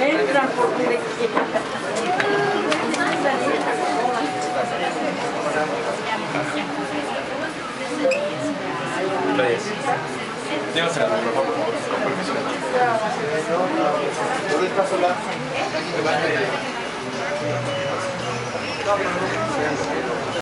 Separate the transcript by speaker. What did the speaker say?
Speaker 1: Entran por donde quieran.
Speaker 2: Llévase a la mejor, por favor, con permiso. ¿Dónde está sola?